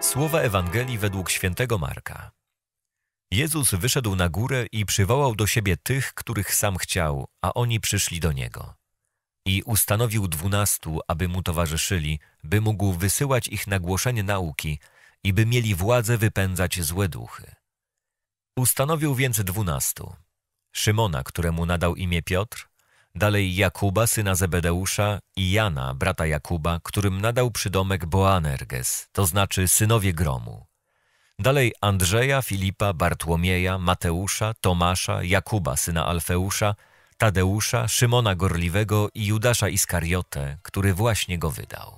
Słowa Ewangelii według świętego Marka. Jezus wyszedł na górę i przywołał do siebie tych, których sam chciał, a oni przyszli do Niego. I ustanowił 12, aby Mu towarzyszyli, by mógł wysyłać ich na głoszenie nauki i by mieli władzę wypędzać złe duchy. Ustanowił więc 12. Szymona, któremu nadał imię Piotr, dalej Jakuba, syna Zebedeusza, i Jana, brata Jakuba, którym nadał przydomek Boanerges, to znaczy synowie gromu. Dalej Andrzeja, Filipa, Bartłomieja, Mateusza, Tomasza, Jakuba, syna Alfeusza, Tadeusza, Szymona Gorliwego i Judasza Iskariotę, który właśnie go wydał.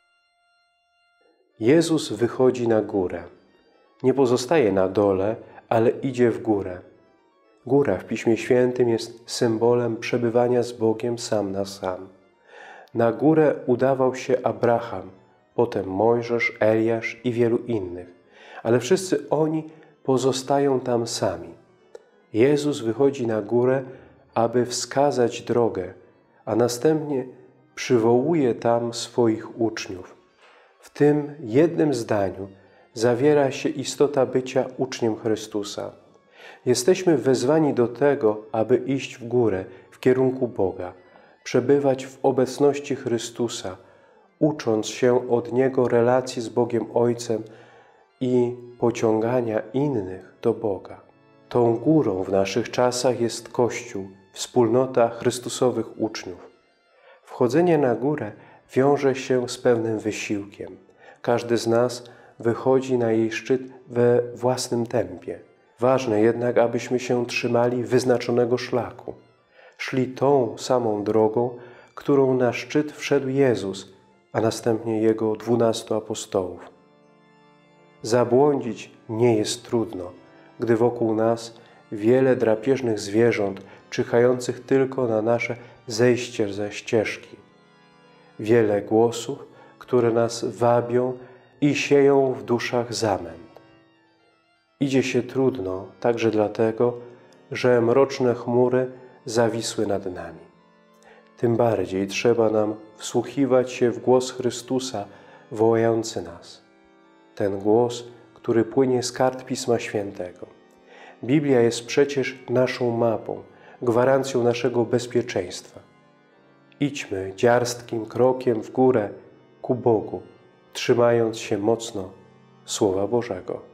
Jezus wychodzi na górę. Nie pozostaje na dole, ale idzie w górę. Góra w Piśmie Świętym jest symbolem przebywania z Bogiem sam na sam. Na górę udawał się Abraham, potem Mojżesz, Eliasz i wielu innych, ale wszyscy oni pozostają tam sami. Jezus wychodzi na górę, aby wskazać drogę, a następnie przywołuje tam swoich uczniów. W tym jednym zdaniu zawiera się istota bycia uczniem Chrystusa. Jesteśmy wezwani do tego, aby iść w górę, w kierunku Boga, przebywać w obecności Chrystusa, ucząc się od Niego relacji z Bogiem Ojcem i pociągania innych do Boga. Tą górą w naszych czasach jest Kościół, wspólnota Chrystusowych uczniów. Wchodzenie na górę wiąże się z pewnym wysiłkiem. Każdy z nas wychodzi na jej szczyt we własnym tempie. Ważne jednak, abyśmy się trzymali wyznaczonego szlaku. Szli tą samą drogą, którą na szczyt wszedł Jezus, a następnie Jego 12 apostołów. Zabłądzić nie jest trudno, gdy wokół nas wiele drapieżnych zwierząt czyhających tylko na nasze zejście ze ścieżki. Wiele głosów, które nas wabią i sieją w duszach zamęt. Idzie się trudno także dlatego, że mroczne chmury zawisły nad nami. Tym bardziej trzeba nam wsłuchiwać się w głos Chrystusa wołający nas. Ten głos, który płynie z kart Pisma Świętego. Biblia jest przecież naszą mapą, gwarancją naszego bezpieczeństwa. Idźmy dziarstkim krokiem w górę ku Bogu, trzymając się mocno Słowa Bożego.